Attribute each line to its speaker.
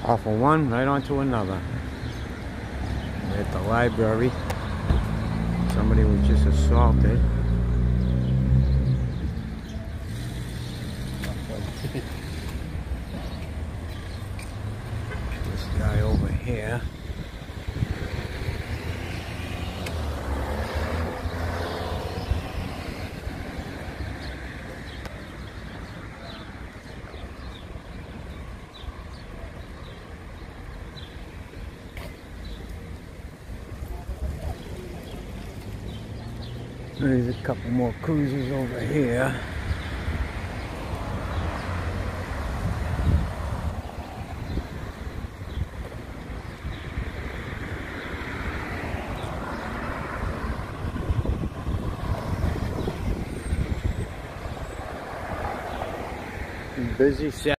Speaker 1: Off of one, right onto another. We're at the library. Somebody was just assaulted. This guy over here. There's a couple more cruisers over here. Busy set.